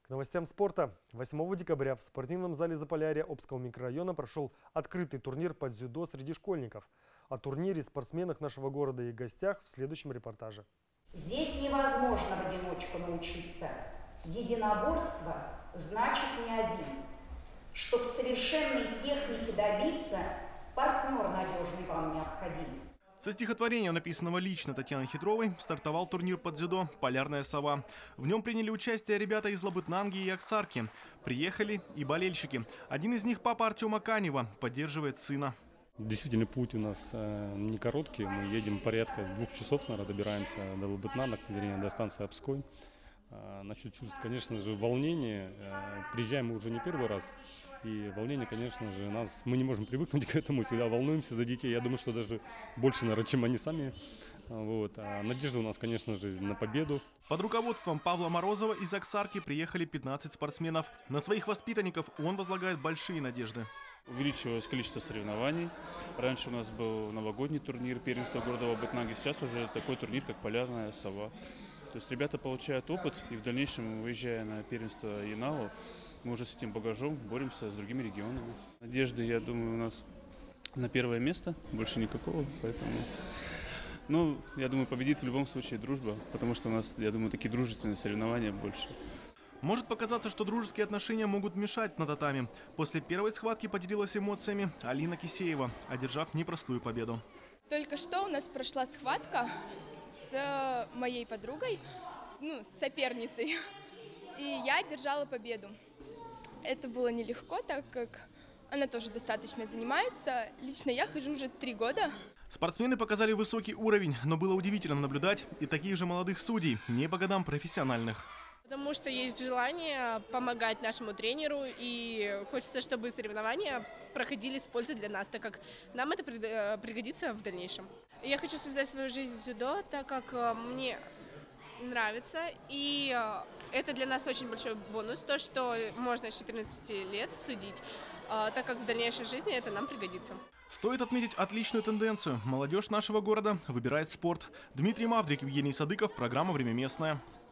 К новостям спорта. 8 декабря в спортивном зале Заполярья Обского микрорайона прошел открытый турнир по дзюдо среди школьников. О турнире, спортсменах нашего города и гостях в следующем репортаже. Здесь невозможно в одиночку научиться. Единоборство значит не один. Чтобы совершенной техники добиться, партнер надежный вам необходим. Со стихотворения, написанного лично Татьяной Хитровой, стартовал турнир по дзюдо «Полярная сова». В нем приняли участие ребята из Лабытнанги и Аксарки. Приехали и болельщики. Один из них, папа Артема Канева, поддерживает сына. Действительно, путь у нас не короткий. Мы едем порядка 2 часов, наверное, добираемся до Лабытнанок, вернее, до станции Обской. Насчет чувств, конечно же, волнение. Приезжаем мы уже не первый раз. И волнение, конечно же, мы не можем привыкнуть к этому, всегда волнуемся за детей. Я думаю, что даже больше, наверное, чем они сами. А надежда у нас, конечно же, на победу. Под руководством Павла Морозова из Аксарки приехали 15 спортсменов. На своих воспитанников он возлагает большие надежды. Увеличилось количество соревнований. Раньше у нас был новогодний турнир, первенство города Лабытнанги. Сейчас уже такой турнир, как «Полярная сова». То есть ребята получают опыт, и в дальнейшем, выезжая на первенство ЯНАО, мы уже с этим багажом боремся с другими регионами. Надежды, я думаю, у нас на первое место, больше никакого, поэтому... Ну, я думаю, победит в любом случае дружба, потому что у нас, я думаю, такие дружественные соревнования больше. Может показаться, что дружеские отношения могут мешать на татами. После первой схватки поделилась эмоциями Алина Кисеева, одержав непростую победу. Только что у нас прошла схватка с моей подругой, с соперницей, и я одержала победу. Это было нелегко, так как она тоже достаточно занимается. Лично я хожу уже 3 года. Спортсмены показали высокий уровень, но было удивительно наблюдать и таких же молодых судей, не по годам профессиональных. Потому что есть желание помогать нашему тренеру, и хочется, чтобы соревнования проходили с пользой для нас, так как нам это пригодится в дальнейшем. Я хочу связать свою жизнь с дзюдо, так как мне нравится, и это для нас очень большой бонус, то, что можно с 14 лет судить, так как в дальнейшей жизни это нам пригодится. Стоит отметить отличную тенденцию. Молодежь нашего города выбирает спорт. Дмитрий Маврик, Евгений Садыков, программа «Время местное».